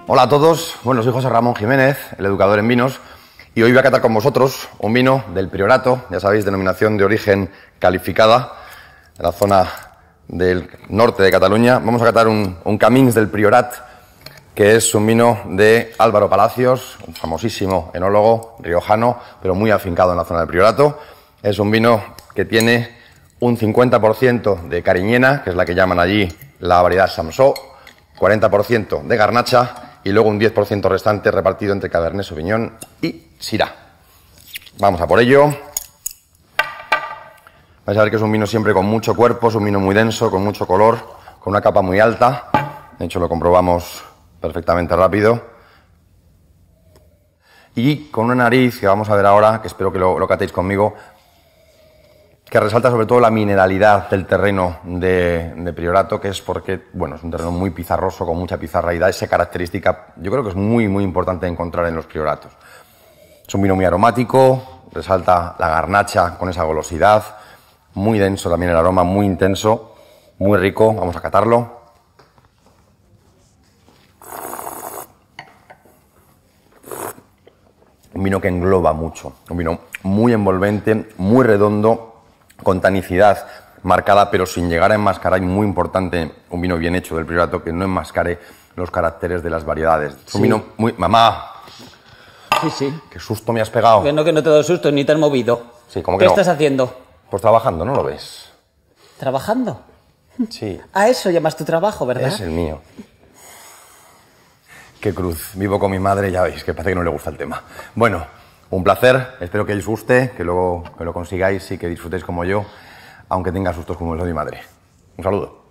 Hola a todos, bueno, soy José Ramón Jiménez, el educador en vinos, y hoy voy a catar con vosotros un vino del Priorato, ya sabéis, denominación de origen calificada, de la zona del norte de Cataluña. Vamos a catar un Camins del Priorat, que es un vino de Álvaro Palacios, un famosísimo enólogo riojano, pero muy afincado en la zona del Priorato. Es un vino que tiene un 50% de cariñena, que es la que llaman allí la variedad Samsó, 40% de garnacha y luego un 10% restante repartido entre Cabernet Sauvignon y Syrah. Vamos a por ello. Vais a ver que es un vino siempre con mucho cuerpo, es un vino muy denso, con mucho color, con una capa muy alta. De hecho, lo comprobamos perfectamente rápido. Y con una nariz, que vamos a ver ahora, que espero que lo catéis conmigo, que resalta sobre todo la mineralidad del terreno de Priorato, que es porque, bueno, es un terreno muy pizarroso, con mucha pizarra, y da esa característica, yo creo que es muy, muy importante encontrar en los Prioratos. Es un vino muy aromático, resalta la garnacha con esa golosidad, muy denso también el aroma, muy intenso, muy rico. Vamos a catarlo. Un vino que engloba mucho, un vino muy envolvente, muy redondo, con tanicidad marcada, pero sin llegar a enmascarar, y muy importante, un vino bien hecho del Priorato, que no enmascare los caracteres de las variedades. Es un vino muy... ¡Mamá! Sí, sí. ¡Qué susto me has pegado! Que no te he dado susto, ni te has movido. Sí, ¿cómo que ¿Qué no? estás haciendo? Pues trabajando, ¿no lo ves? ¿Trabajando? Sí. A eso llamas tu trabajo, ¿verdad? Es el mío. Qué cruz. Vivo con mi madre, ya veis, que parece que no le gusta el tema. Bueno, un placer. Espero que os guste, que luego que lo consigáis y que disfrutéis como yo, aunque tenga sustos como los de mi madre. Un saludo.